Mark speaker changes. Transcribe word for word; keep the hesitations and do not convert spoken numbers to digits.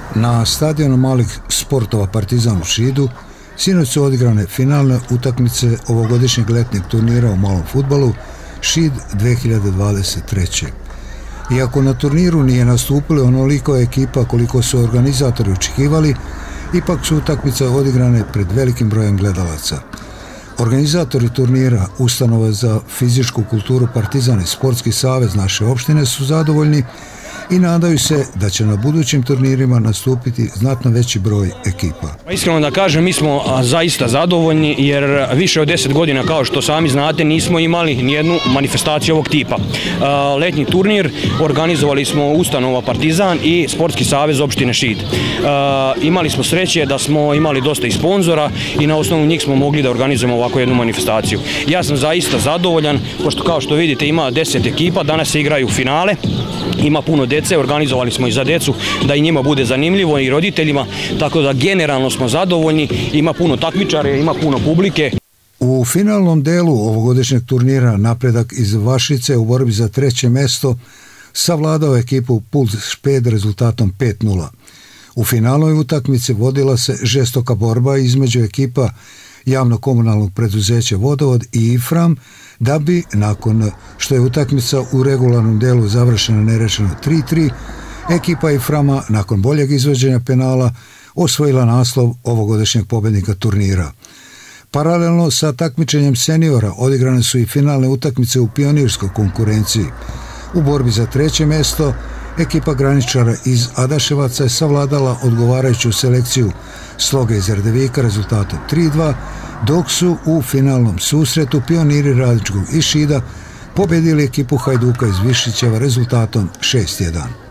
Speaker 1: Na stadionu malih sportova Partizan u Šidu sinoć su odigrane finalne utakmice ovogodišnjeg letnjeg turnira u malom fudbalu Šid dve hiljade dvadeset treće. Iako na turniru nije nastupilo onoliko ekipa koliko su organizatori očekivali, ipak su utakmice odigrane pred velikim brojem gledalaca. Organizatori turnira, Ustanova za fizičku kulturu Partizan i Sportski savez naše opštine su zadovoljni i nadaju se da će na budućim turnirima nastupiti znatno veći broj ekipa.
Speaker 2: Iskreno da kažem, mi smo zaista zadovoljni jer više od deset godina, kao što sami znate, nismo imali nijednu manifestaciju ovog tipa. Letnji turnir organizovali smo Ustanova Partizan i Sportski savez opštine Šid. Imali smo sreće da smo imali dosta i sponzora i na osnovu njih smo mogli da organizujemo ovako jednu manifestaciju. Ja sam zaista zadovoljan, pošto kao što vidite ima deset ekipa, danas se igraju finale, ima puno dece, organizovali smo i za decu da i njima bude zanimljivo i roditeljima, tako da generalno smo zadovoljni, ima puno takmičara, ima puno publike.
Speaker 1: U finalnom delu ovogodišnjeg turnira napredak iz Vašice u borbi za treće mesto savladao ekipu Puls Šped rezultatom pet nula. U finalnoj utakmici vodila se žestoka borba između ekipa javno-komunalnog preduzeća Vodovod i Ifram, da bi, nakon što je utakmica u regularnom delu završena nerešeno tri tri, ekipa Iframa, nakon boljeg izvođenja penala, osvojila naslov ovogodišnjeg pobednika turnira. Paralelno sa takmičenjem seniora odigrane su i finalne utakmice u pionirskoj konkurenciji. U borbi za treće mesto ekipa graničara iz Adaševaca je savladala odgovarajuću selekciju Sloga iz Erdevika rezultatom tri dva, dok su u finalnom susretu pioniri Radničkog iz Šida pobedili ekipu Hajduka iz Višićeva rezultatom šest jedan.